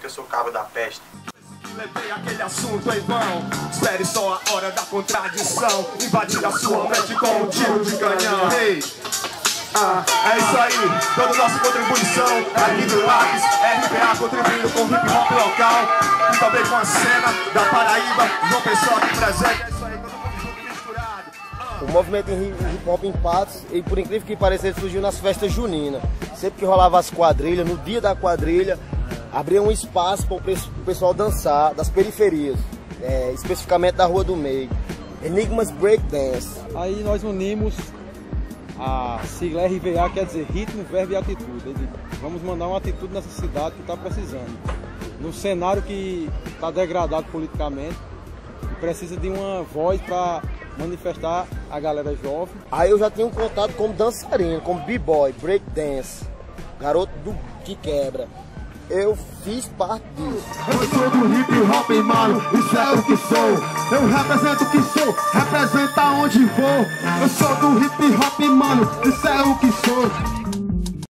que eu sou o cabo da peste. Levei aquele assunto em vão. Espere só a hora da contradição. Invadir a sua mente com um tiro de canhão. Hey. É isso aí, toda nossa contribuição aqui do Lápis, RPA contribuindo com hip hop local e também com a cena da Paraíba, João Pessoa aqui presente. É isso aí, todo mundo junto e misturado. O movimento hip hop em Patos, e por incrível que pareça, ele surgiu nas festas juninas. Sempre que rolava as quadrilhas, no dia da quadrilha, abria um espaço para o pessoal dançar das periferias, especificamente da Rua do Meio. Enigmas Breakdance. Aí nós unimos a sigla RVA, quer dizer ritmo, verbo e atitude. Vamos mandar uma atitude nessa cidade que está precisando. Num cenário que está degradado politicamente, e precisa de uma voz para manifestar a galera jovem. Aí eu já tinha um contato como dançarino, como b-boy, breakdance, garoto que quebra. Eu fiz parte disso. Eu sou do hip hop, mano, isso é o que sou. Eu represento o que sou, representa onde vou. Eu sou do hip hop, mano, isso é o que sou.